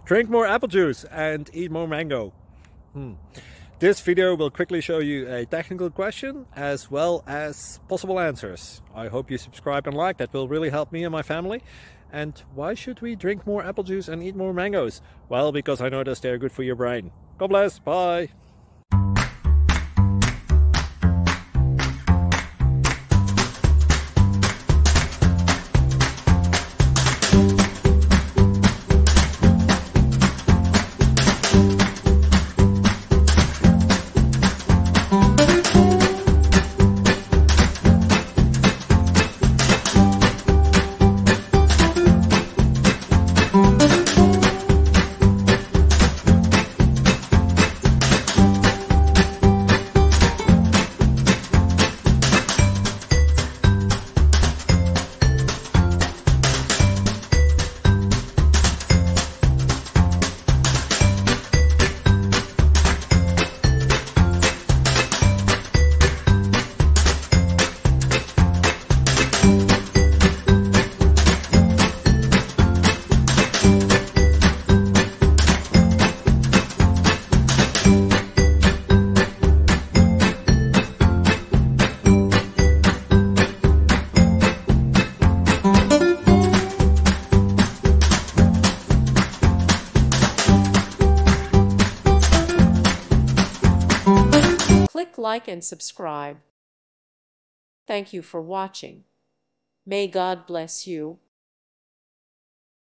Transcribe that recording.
Drink more apple juice and eat more mango. This video will quickly show you a technical question as well as possible answers. I hope you subscribe and like, that will really help me and my family. And why should we drink more apple juice and eat more mangoes? Well, because I noticed they're good for your brain. God bless, bye! Click like and subscribe. Thank you for watching. May God bless you.